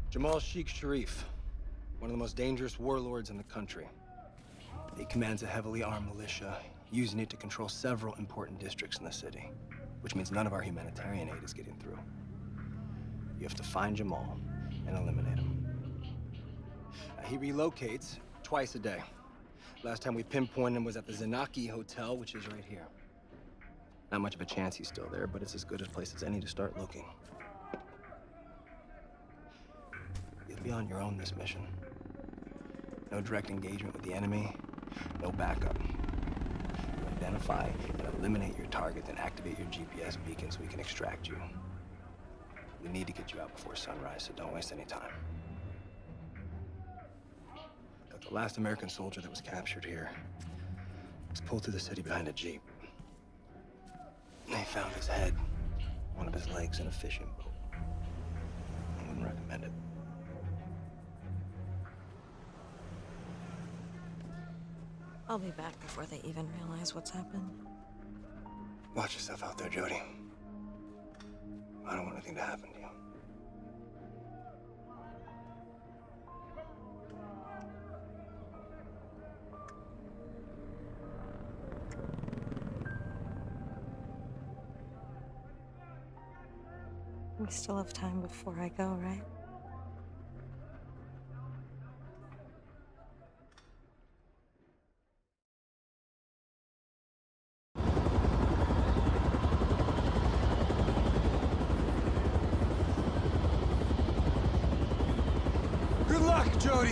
Jamal Sheikh Sharif, one of the most dangerous warlords in the country. He commands a heavily armed militia, using it to control several important districts in the city, which means none of our humanitarian aid is getting through. You have to find Jamal and eliminate him. He relocates twice a day. Last time we pinpointed him was at the Zanaki Hotel, which is right here. Not much of a chance he's still there, but it's as good a place as any to start looking. You'll be on your own this mission. No direct engagement with the enemy, no backup. You identify and eliminate your target, then activate your GPS beacon so we can extract you. We need to get you out before sunrise, so don't waste any time. Look, the last American soldier that was captured here was pulled through the city behind a Jeep. They found his head, one of his legs in a fishing boat. I wouldn't recommend it. I'll be back before they even realize what's happened. Watch yourself out there, Jodie. I don't want anything to happen to you. We still have time before I go, right? Good luck, Jodie!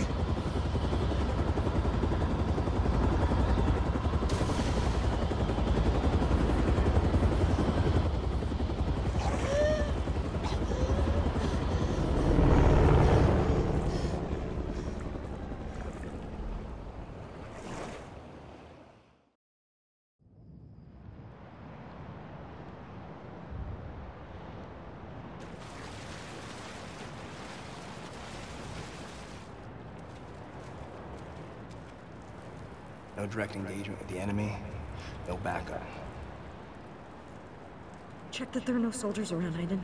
No direct engagement with the enemy, no backup. Check that there are no soldiers around, Aiden.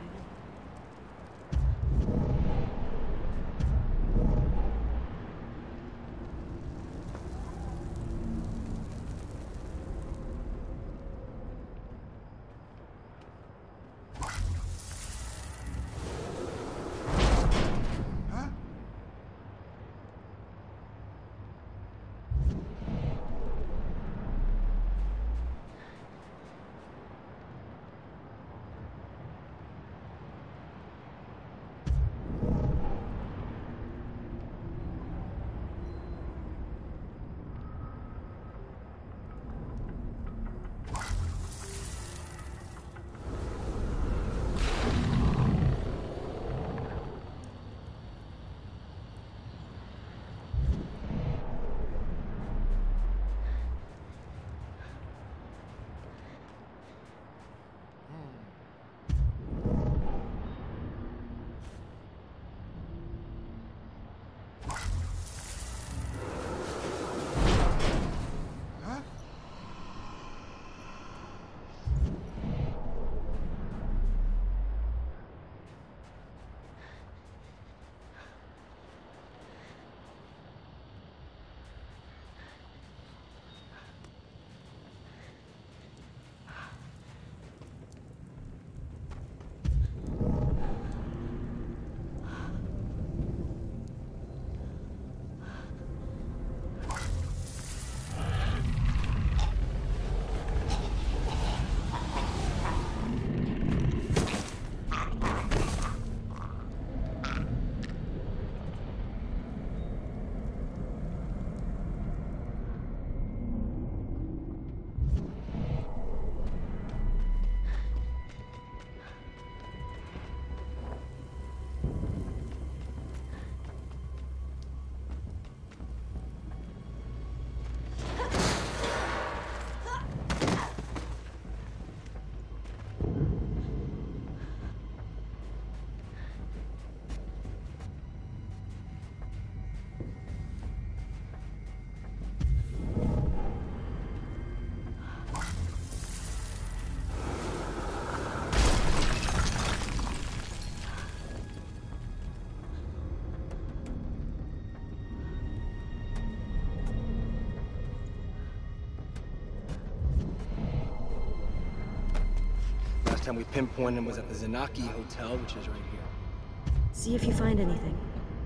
Last time we pinpointed him was at the Zanaki Hotel, which is right here. See if you find anything.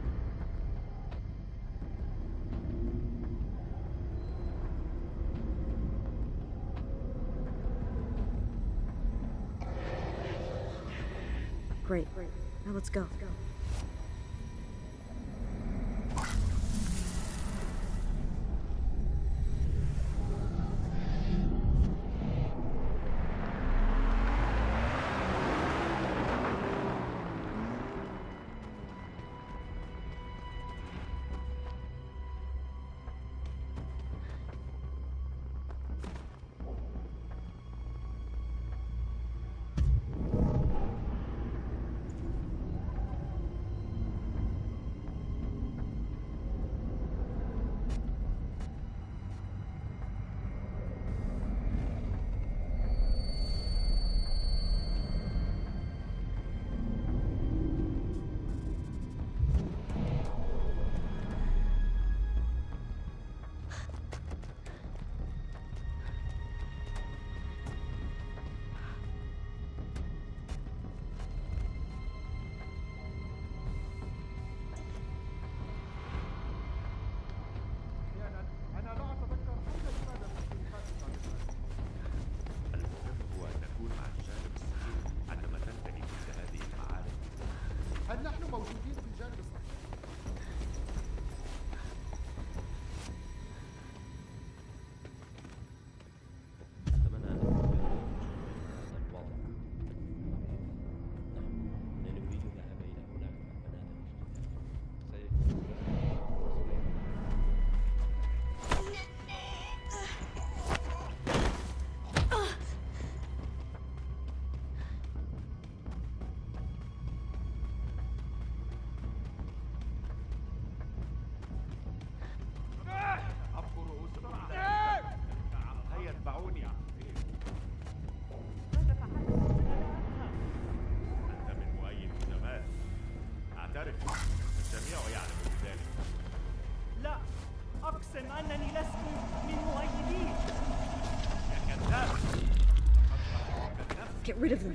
Great. Now let's go. هل نحن موجودين في الجانب الصحيح؟ أتمنى أن يكون هذا الوضع. نعم، إننا نريد الذهاب إلى هناك الجميع يعلم بذلك. لا، أقسم أنني لست من مؤيدين. يا كذاب! Get rid of them.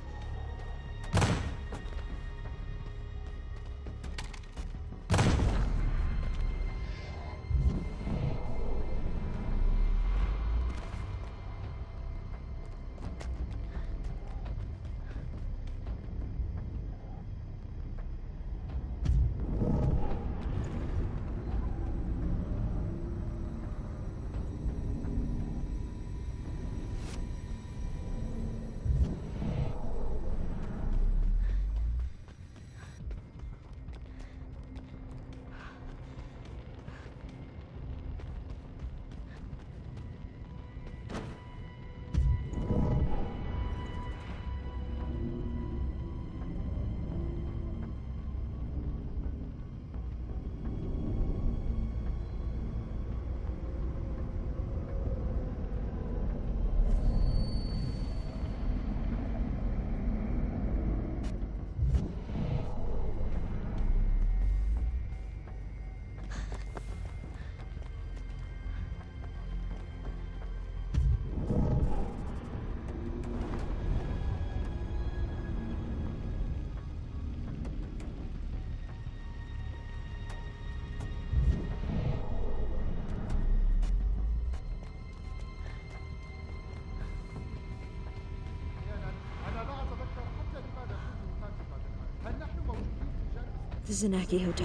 The Zanaki Hotel.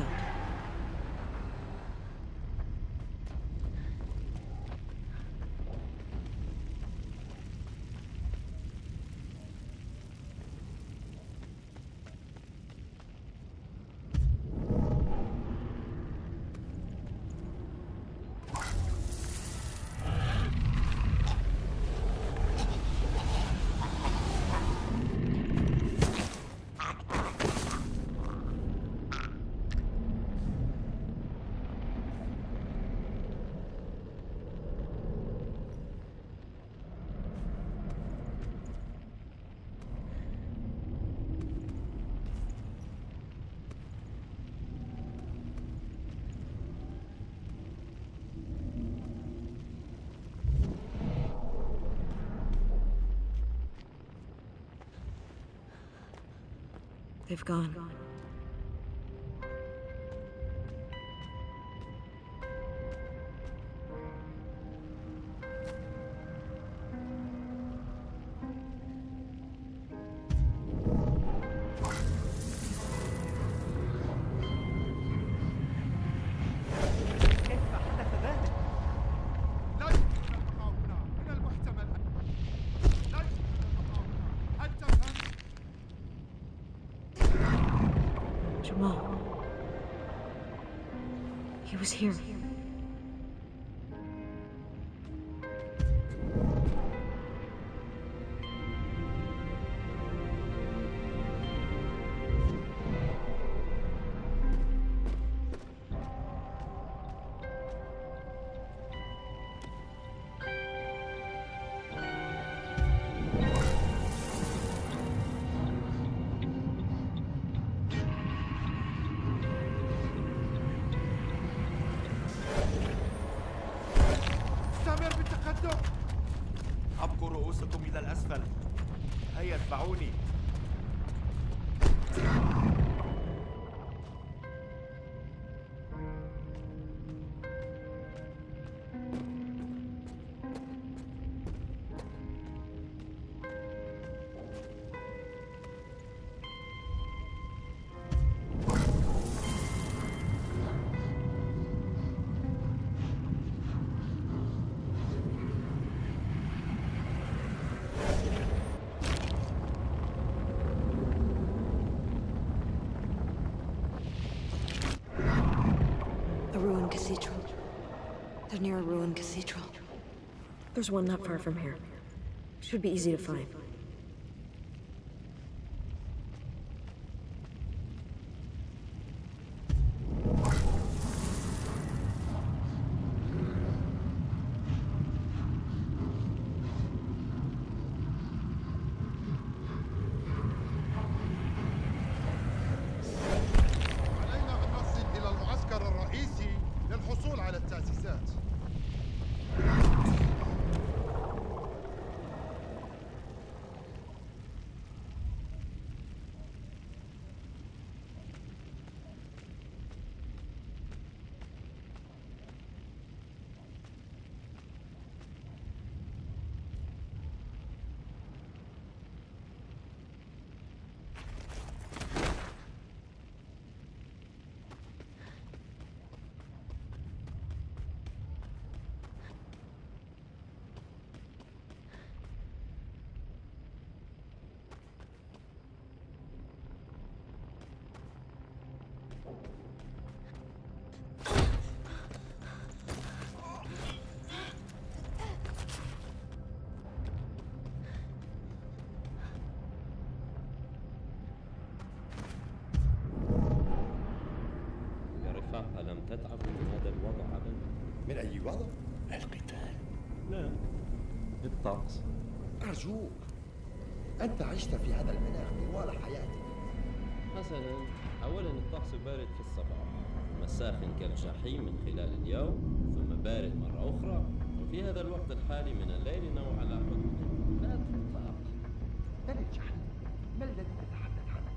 They've gone. كيف حدث ذلك؟ لا يمكن البقاء هنا. من المحتمل لا يمكن البقاء هنا. هل تفهم؟ Jamal. He was here. استمر بالتقدم. ابقوا رؤوسكم الى الاسفل. هيا اتبعوني. A ruined cathedral. They're near a ruined cathedral. There's one not far from here. Should be easy to find. علينا أن نصل إلى المعسكر الرئيسي للحصول على التأسيسات. يا رفاق ألم تتعبوا من هذا الوضع أبدا؟ من أي وضع؟ القتال. لا، الطقس. أرجوك، أنت عشت في هذا المناخ طوال حياتك. حسنا، أولا الطقس بارد في الصباح، ثم ساخن كالجحيم من خلال اليوم، ثم بارد مرة أخرى، وفي هذا الوقت الحالي من الليل نوع على حدود. لا تطلق. بل الجحيم، ما الذي تتحدث عنه؟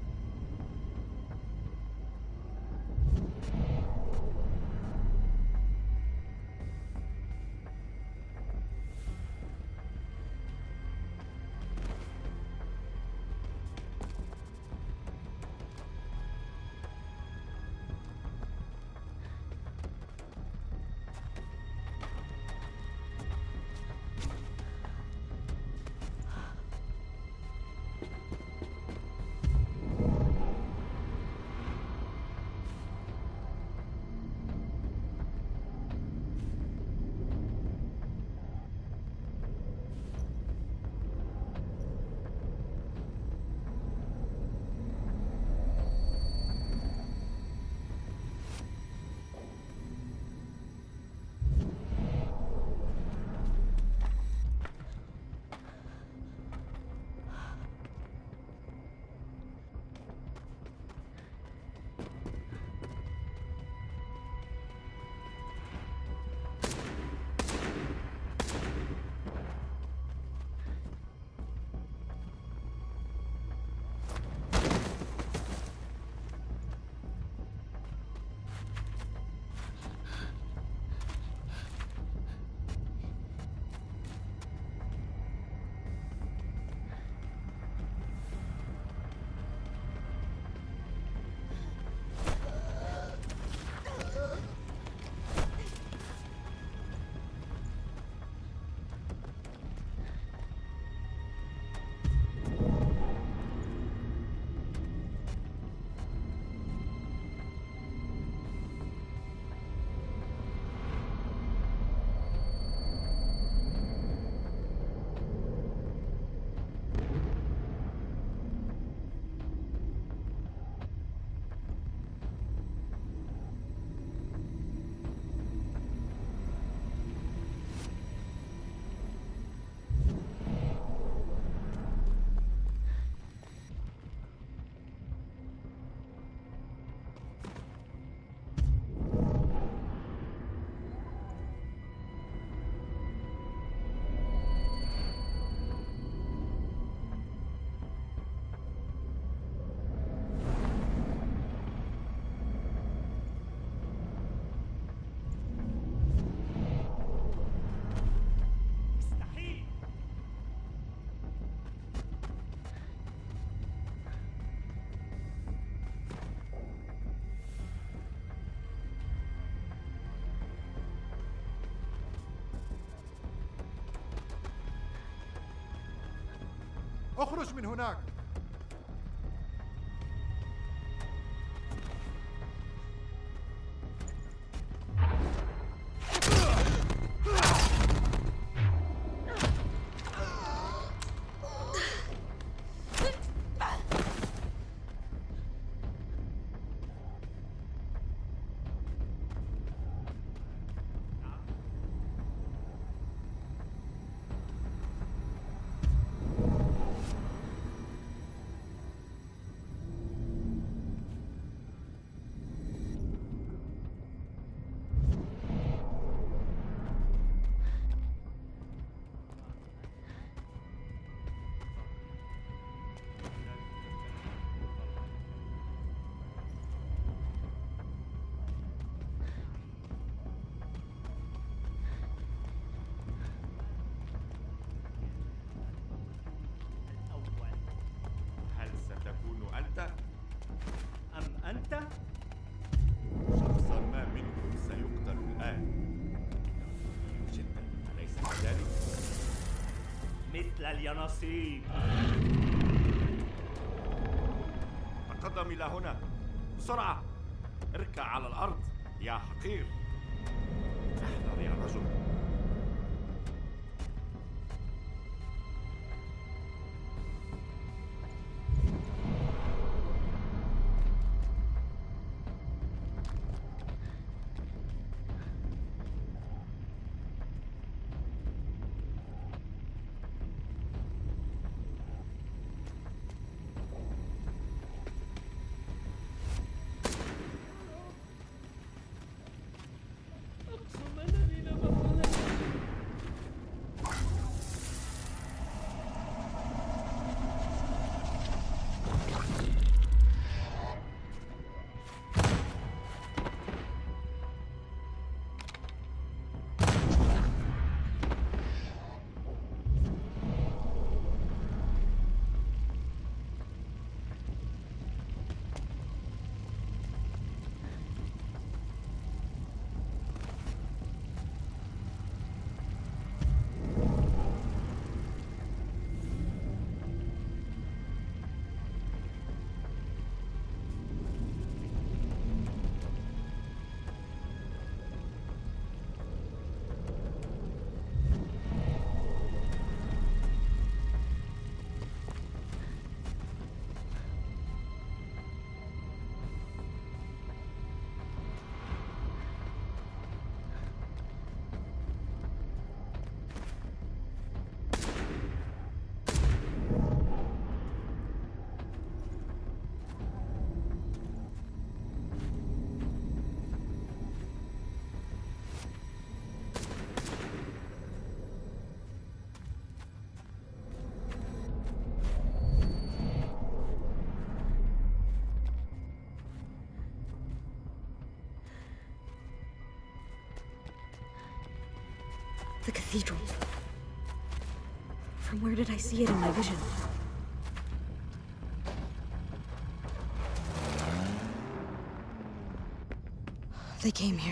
اخرج من هناك. هل ستكون أنت؟ أم أنت؟ شخصا ما منكم سيقتل الآن. جدا، أليس كذلك؟ مثل اليانصيب. تقدم إلى هنا بسرعة. اركع على الأرض يا حقير. احذر يا رجل. The cathedral. From where did I see it in my vision? They came here.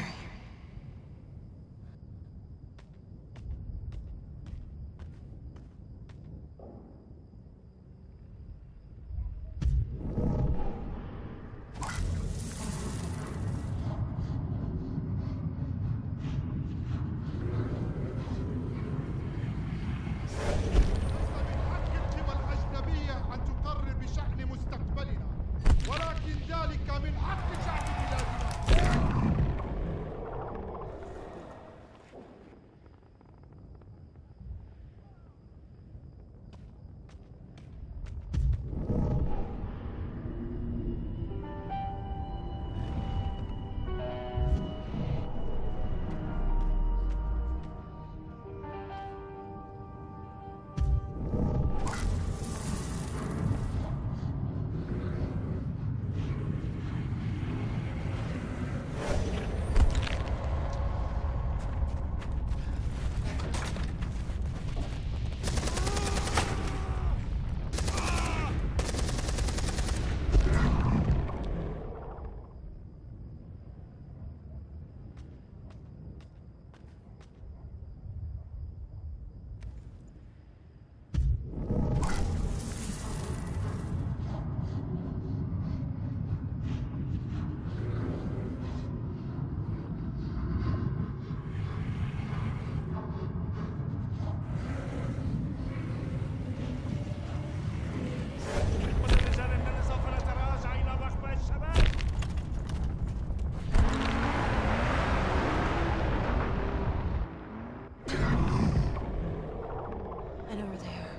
I know where they are.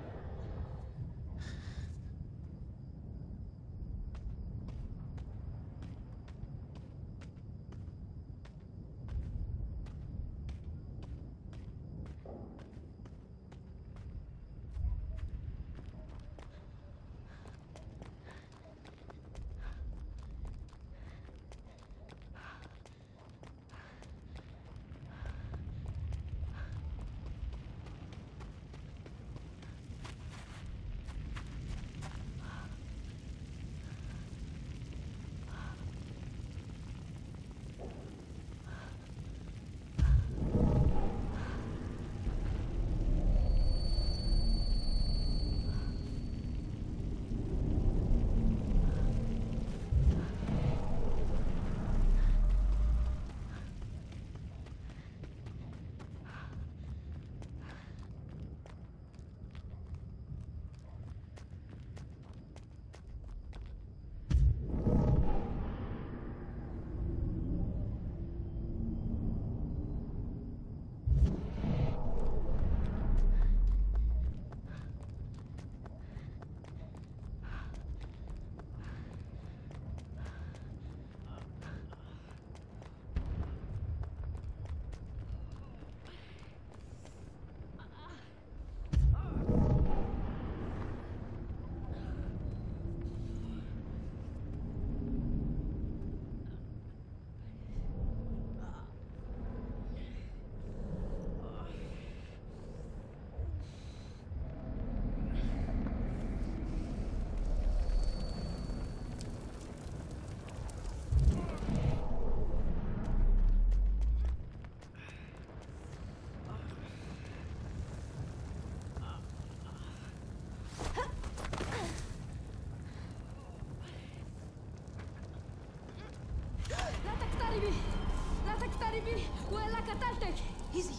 لا تقتربي وإلا قتلتك. Easy.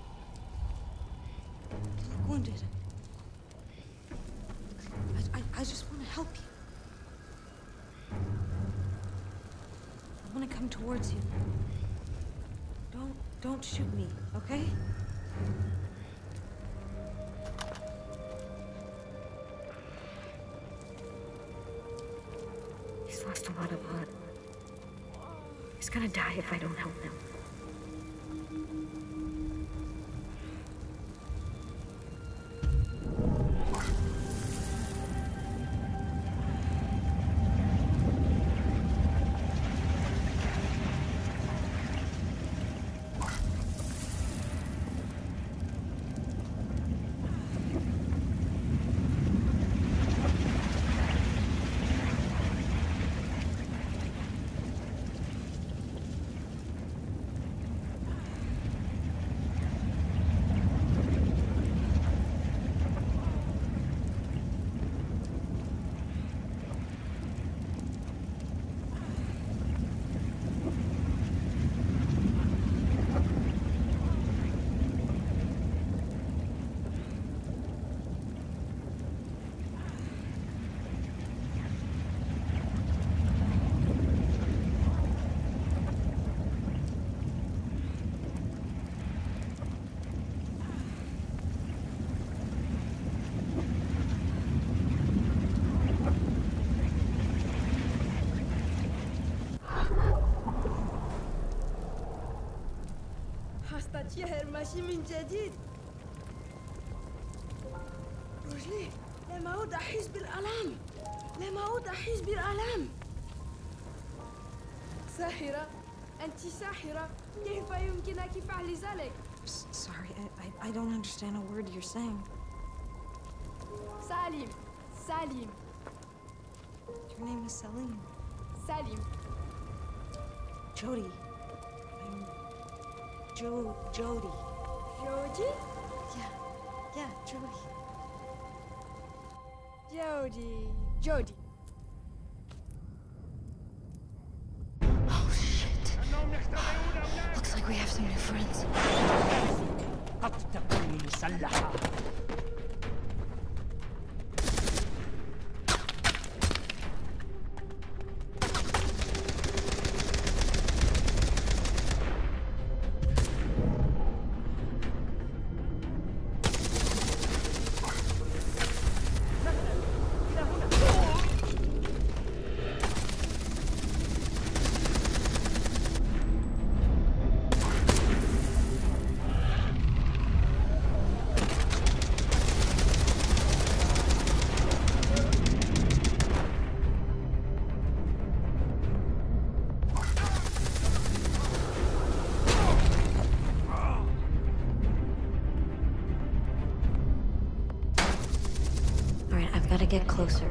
You look wounded. I just want to help you. I want to come towards you. Don't shoot me, okay? He's lost a lot of blood. He's gonna die if I don't help him. أستطيع ماشي من جديد. رجلي لم أعد أحس بالآلام. لم أعد أحس بالآلام. ساحرة، أنت ساحرة. كيف يمكنك فعل ذلك؟ Sorry, I don't understand a word you're saying. Salim. Salim. Your name is Salim. Salim. Jody. I'm Jody. Jody? Yeah, Jody. Jody. Oh, shit. Looks like we have some new friends. قد تكون مسلحة. get closer.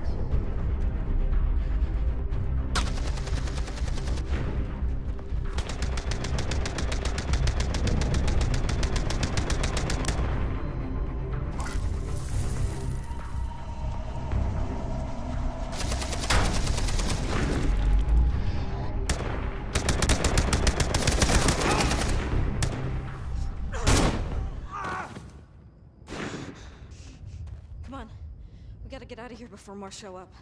Come on. We gotta get out of here before more show up.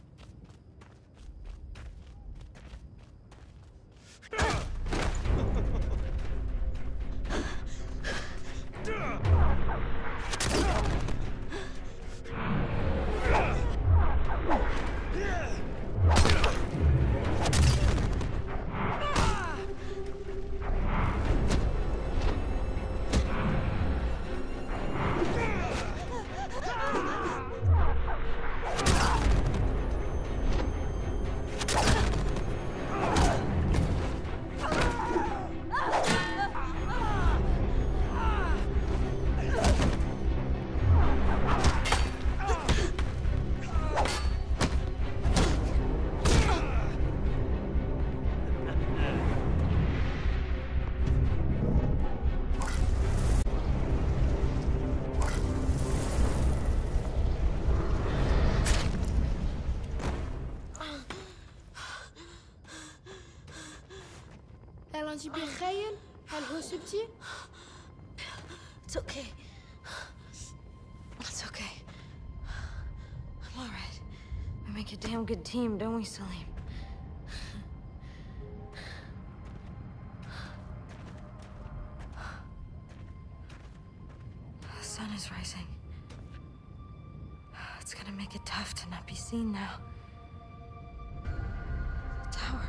أنت بخير؟ هل هو سبتي؟ It's okay. It's okay. I'm all right. We make a damn good team, don't we, Salim? The sun is rising. It's gonna make it tough to not be seen now. The tower.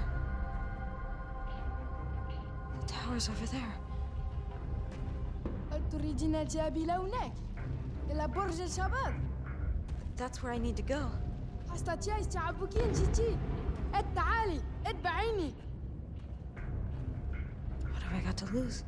The tower's over there. هل تريدين الذهاب إلى هناك؟ إلى برج الشباب؟ That's where I need to go. أستطيع استيعابك جدي. تعالي اتبعيني. What have I got to lose?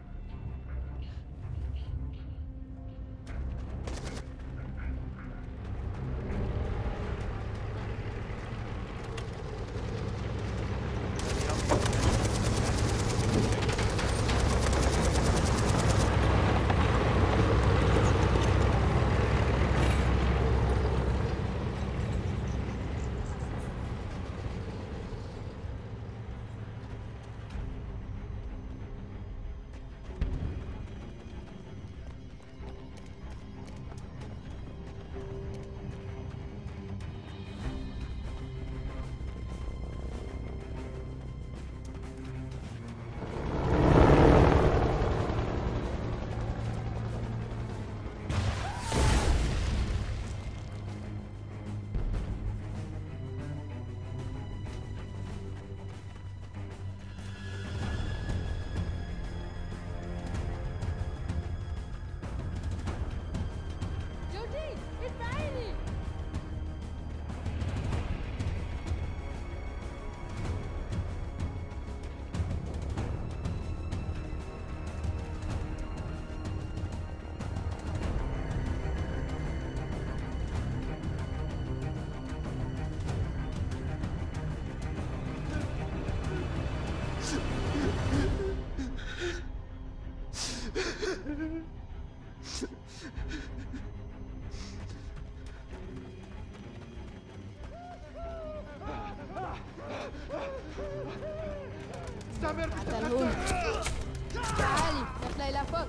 تعالي نطلع إلى فوق.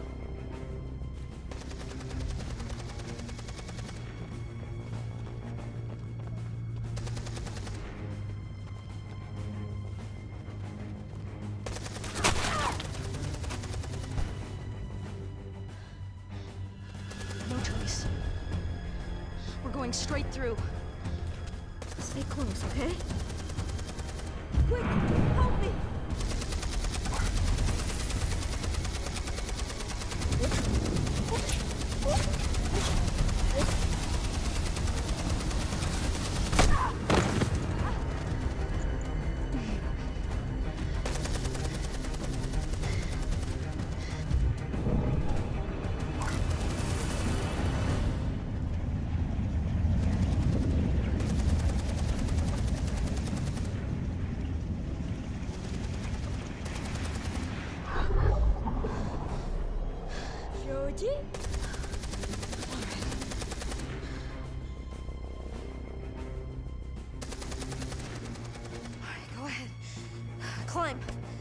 No choice. We're going straight through. Stay close, okay? Quick, help me! انتي؟ Go ahead. Climb.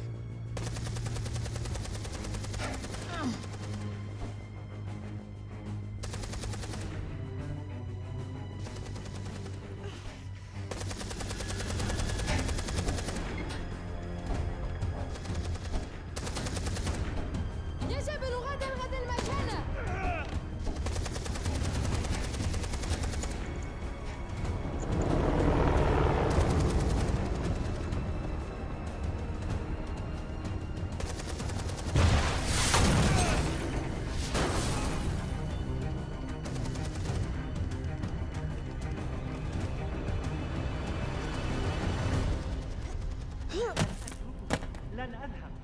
يا جبل غدا غدا المكانة. لن أذهب.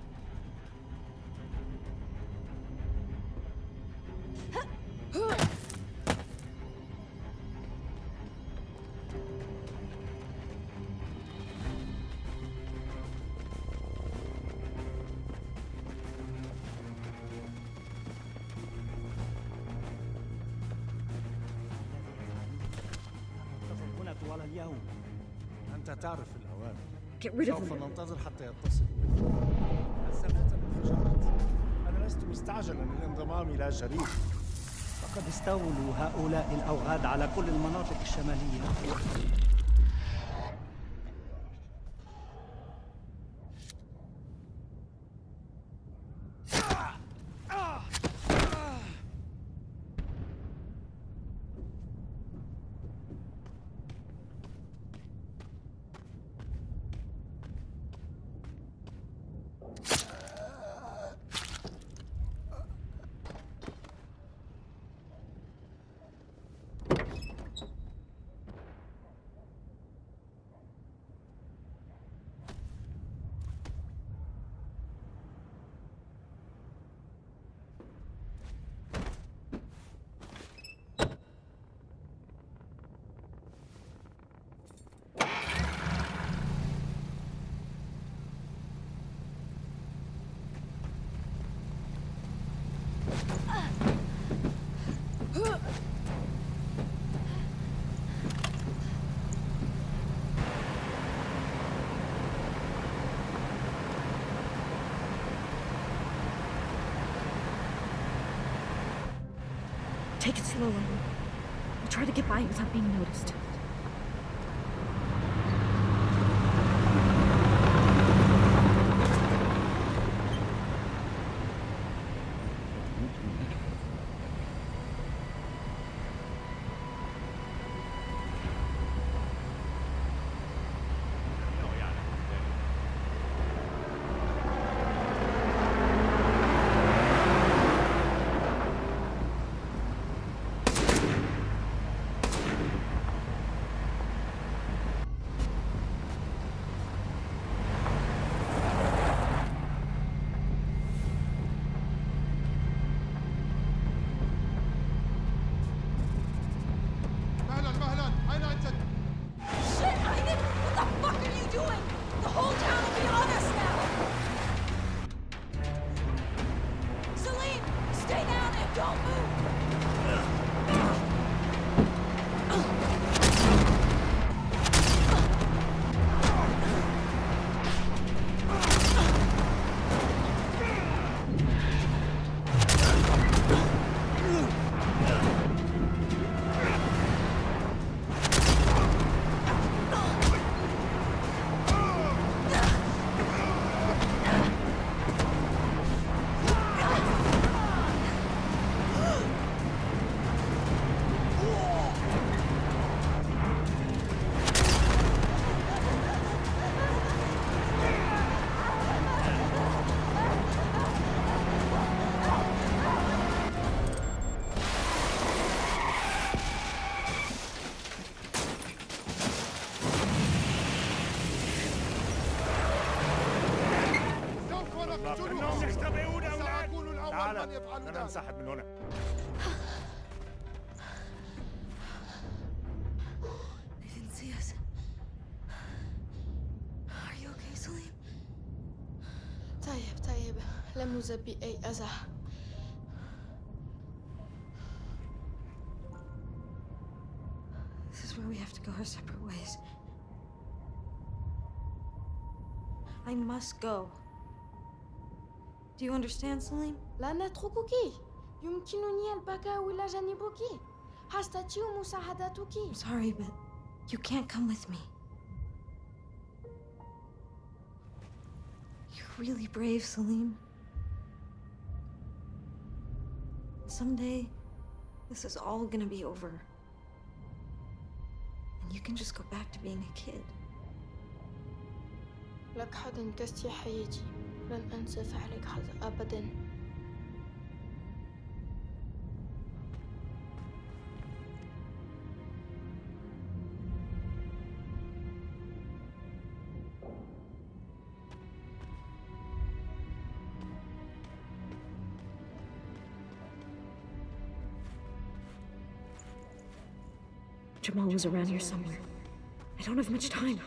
أنتظر هنا طوال اليوم. أنت تعرف الأوامر. Get rid of سوف them. ننتظر حتى يتصل. هل سمعت الانفجارات؟ أنا لست مستعجلا للانضمام إلى جرير. فقد استولوا هؤلاء الأوغاد على كل المناطق الشمالية. Take it slowly. We'll try to get by without being noticed. مهلا مهلا، أين أنت؟ Shit, Aiden! What the fuck are you doing? The whole town will be on us now! Salim, stay down and don't move! أنا أنسحب من هنا. They didn't see us. Are you okay, Salim? طيب لم نصب بأي أذى. This is where we have to go our separate ways. I must go. Do you understand, Salim? لا نتركك. يمكنني البقاء إلى جانبك. أستطيع مساعدتك. I'm sorry, but you can't come with me. You're really brave, Salim. Someday, this is all gonna be over. And you can just go back to being a kid. لك حد انقذت حياتي. لن أنسى فعلك هذا أبداً. Jamal was around here somewhere. I don't have much time.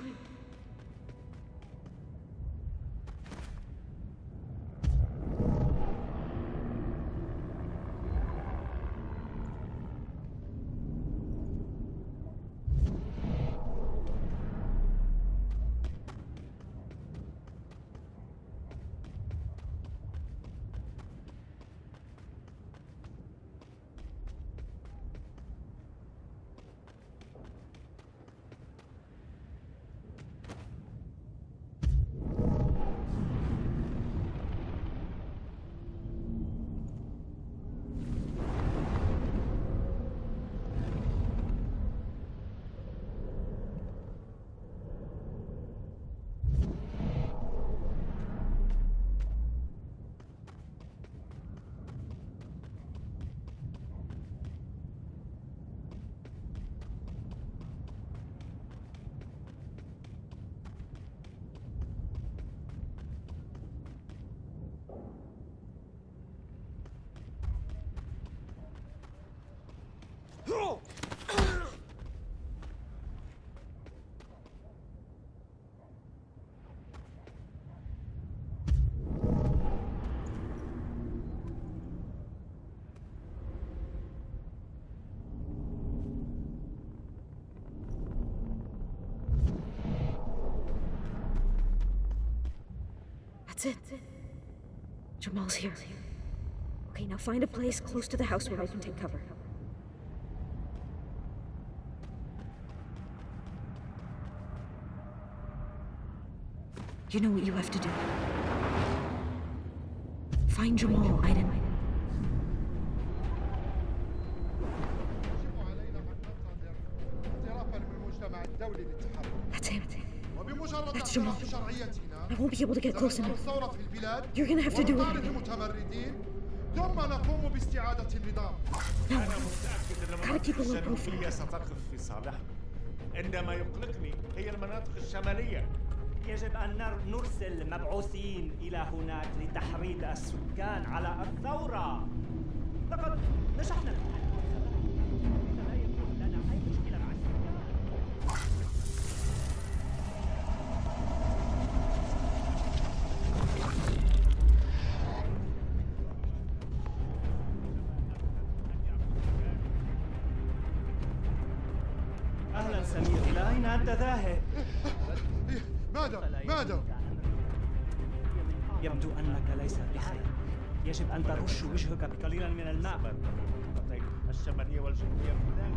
That's it. Jamal's here. Okay, now find a place close to the house where I can take cover. You know what you have to do. Find Jamal, Aiden. That's him. That's Jamal. I won't be able to get close enough. You're gonna have to do it. ثم نقوم باستعادة النظام. Gotta keep a low profile. ستقف في صالحنا. عندما يقلقني هي المناطق الشمالية. يجب أن نرسل مبعوثين إلى هناك لتحريض السكان على الثورة. لقد نجحنا في لا يكون لنا أي مشكلة مع السكان. أهلا سمير، إلى أين أنت ذاهب؟ ماذا؟ يبدو أنك ليس بخير. يجب أن ترش وجهك بقليلا من الماء. الشمالية والجنوبية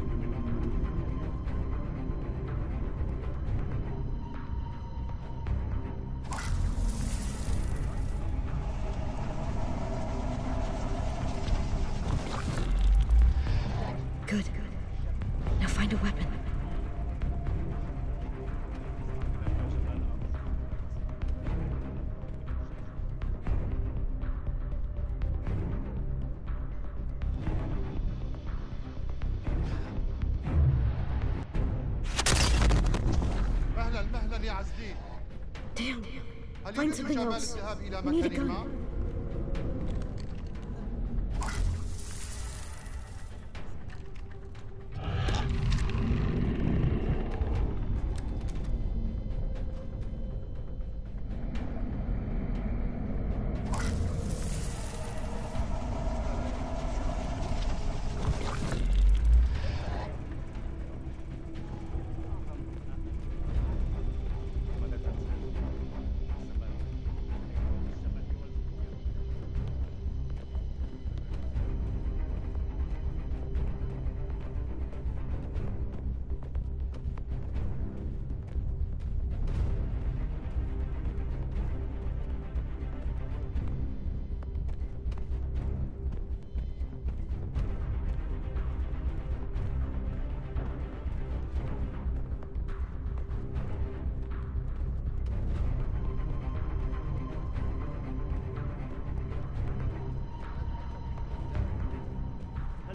Good. Now find a weapon. مهلا يا عزدين. Damn. هل Find يمكنك something إعمال else. الذهاب إلى We need a مكان ما؟ gun.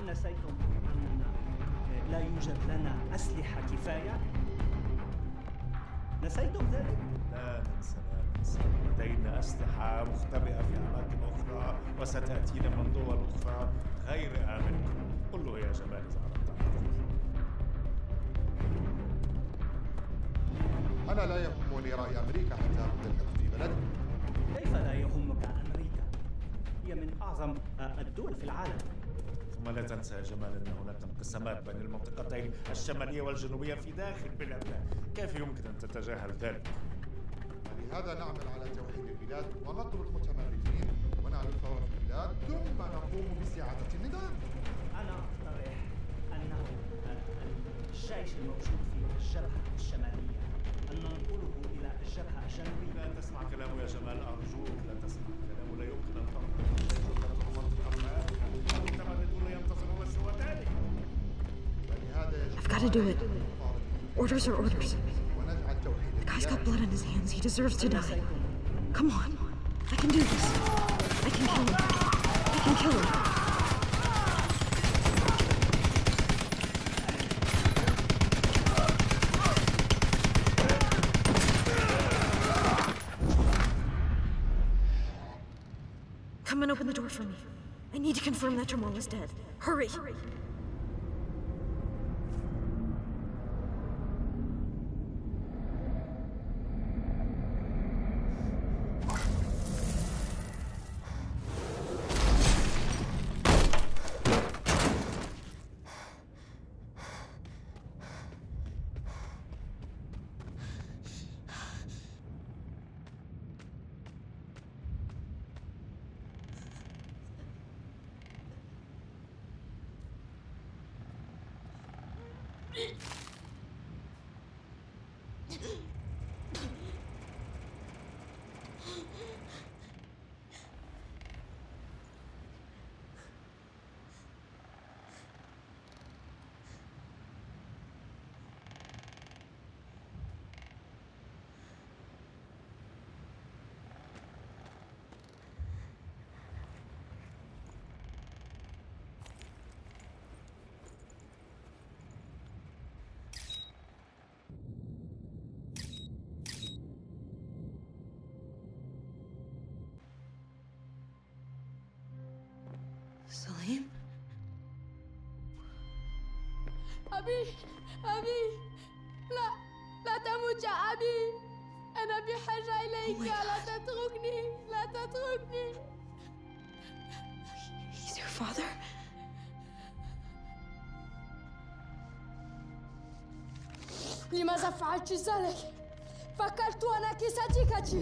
نسيتم أننا لا يوجد لنا أسلحة كفاية؟ نسيتم ذلك؟ لا ننسى لا ننسى، لدينا أسلحة مختبئة في أماكن أخرى وستأتينا من دول أخرى غير آمنة. قل له يا جمال إذا أردت أن أنا لا يهمني رأي أمريكا حتى تلحق في بلدي. كيف لا يهمك أمريكا؟ هي من أعظم الدول في العالم. ثم لا تنسى يا جمال أن هناك انقسامات بين المنطقتين الشمالية والجنوبية في داخل بلادنا، كيف يمكن أن تتجاهل ذلك؟ ولهذا نعمل على توحيد البلاد ونطرد المتمردين ونعمل ثورة في البلاد ثم نقوم باستعادة النظام. أنا أقترح أنه الجيش الموجود في الجبهة الشمالية أن ننقله إلى الجبهة الجنوبية. لا تسمع كلامه يا جمال، أرجوك لا تسمع كلامه. لا يمكن أن تنقل المتمردون ينتظرون سوى ذلك. ولهذا يجب I've got to do it. Orders are orders. ونجعل توحيد The guy's got blood on his hands. He deserves to die. نسيتم Come on. I can do this. I can kill him. I can kill him. Come and open the door for me. I need to confirm that Jamal is dead. Hurry! Salim? أبي أبي لا لا تموت يا أبي، أنا بحاجة إليك. لا تتركني لا تتركني. He's your father? لماذا فعلت ذلك؟ فكرت أنك صديقتي.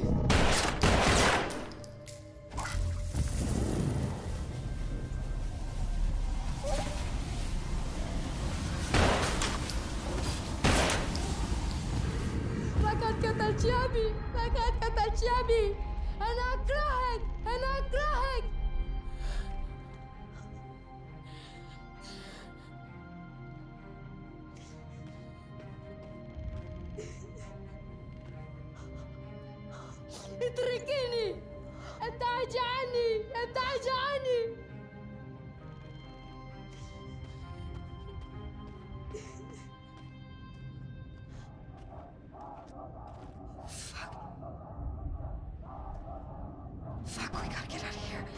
لقد قتلت أبي، لقد قتلت أبي. أنا أكرهك، أنا أكرهك. اتركيني، ابتعدي عني، ابتعدي عني. Fuck, we gotta get out of here.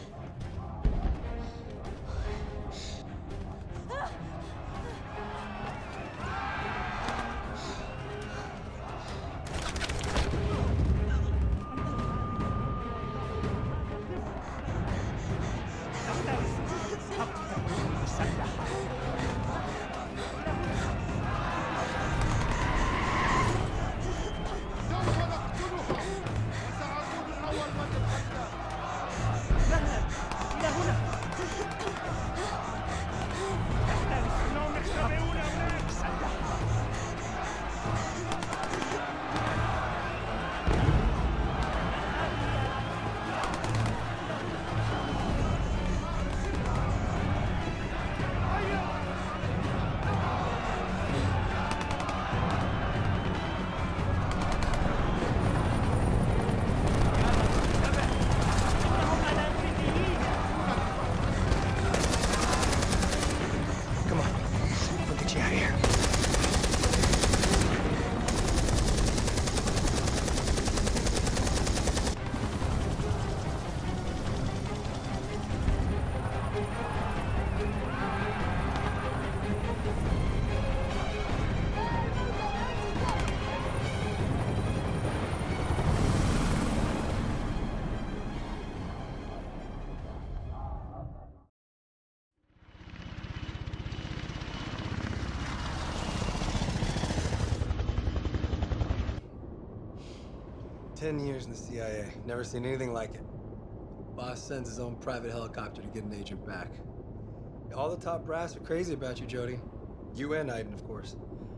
10 years in the CIA. Never seen anything like it. Boss sends his own private helicopter to get an agent back. All the top brass are crazy about you, Jody. You and Aiden, of course.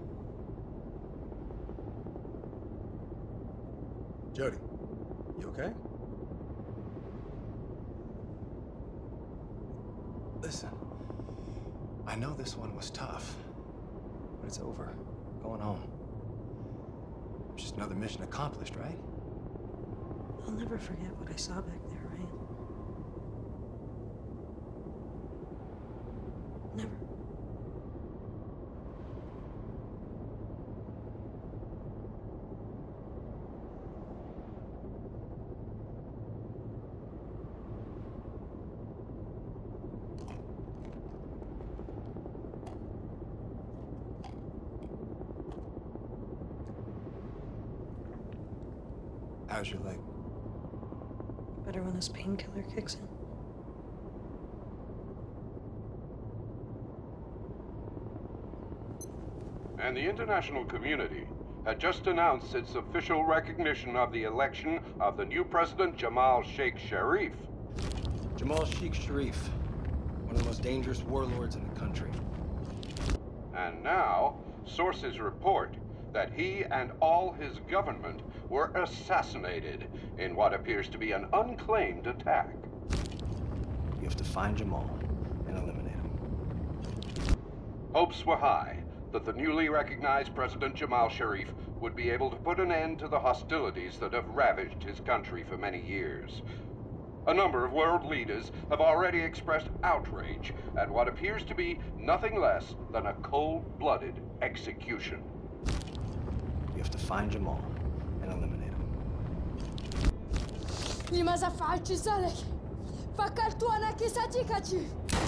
Jody, you okay? Listen, I know this one was tough, but it's over. We're going home. Just another mission accomplished, right? I'll never forget what I saw back there, Ryan. Never. How's your leg? Better when this painkiller kicks in. And the international community had just announced its official recognition of the election of the new president, Jamal Sheikh Sharif. Jamal Sheikh Sharif, one of the most dangerous warlords in the country. And now, sources report that he and all his government were assassinated in what appears to be an unclaimed attack. You have to find Jamal and eliminate him. Hopes were high that the newly recognized President Jamal Sharif would be able to put an end to the hostilities that have ravaged his country for many years. A number of world leaders have already expressed outrage at what appears to be nothing less than a cold-blooded execution. You have to find Jamal and eliminate him. لماذا فعلت ذلك؟ فكرت أنك صديقتي.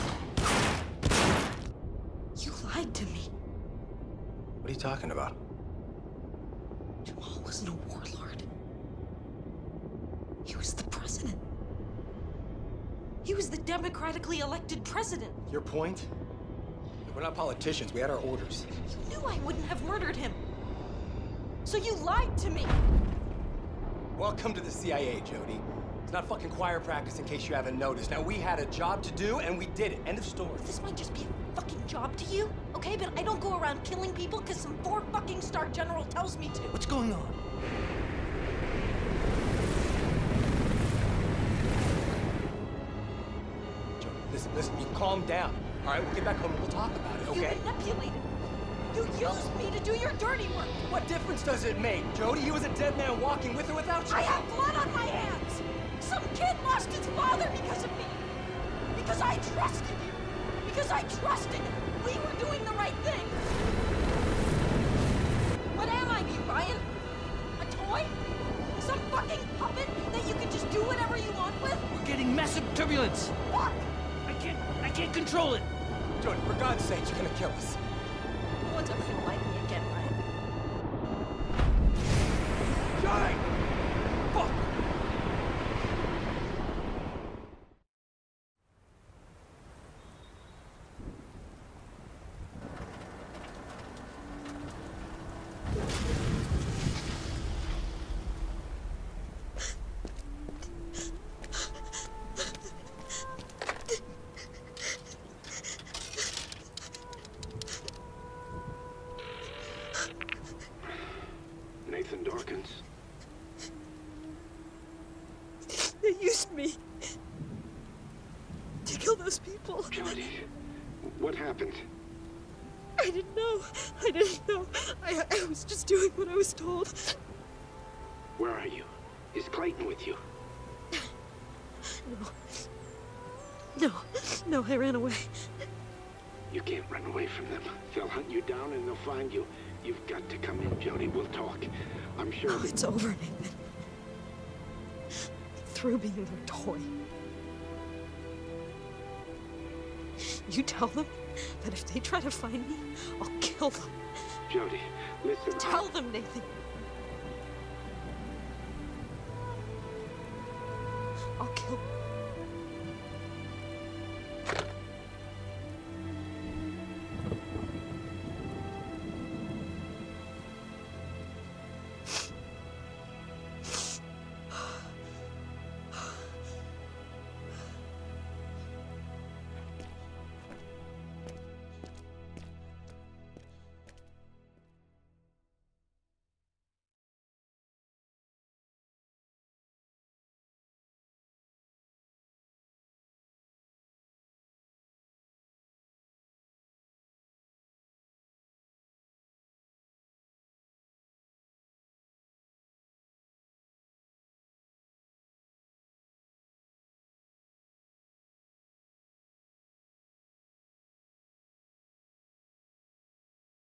You lied to me. What are you talking about? Jamal wasn't a warlord. He was the president. He was the democratically elected president. Your point? We're not politicians. We had our orders. You knew I wouldn't have murdered him. So you lied to me. Welcome to the CIA, Jody. It's not fucking choir practice in case you haven't noticed. Now, we had a job to do, and we did it. End of story. This might just be a fucking job to you, okay? But I don't go around killing people because some 4-fucking-star general tells me to. What's going on? Jody, listen, you calm down. All right, we'll get back home and we'll talk about it, okay? You manipulated. You used me to do your dirty work. What difference does it make, Jody? He was a dead man walking with or without you. I have blood on my hands. Some kid lost his father because of me. Because I trusted you. Because I trusted we were doing the right thing. What am I to you, Ryan? A toy? Some fucking puppet that you can just do whatever you want with? We're getting massive turbulence. Fuck! I can't control it. Jody, for God's sake, you're gonna kill us. No one's ever gonna like me again, Ryan. Jody! Fuck! Nathan Dawkins. They used me to kill those people. Jody, what happened? I didn't know. I was just doing what I was told. Where are you? Is Clayton with you? No, I ran away. You can't run away from them. They'll hunt you down and they'll find you. You've got to come in, Jody. We'll talk. I'm sure... No, it's over, Nathan. Through being their toy. You tell them that if they try to find me, I'll kill them. Jody, listen. Tell them, Nathan.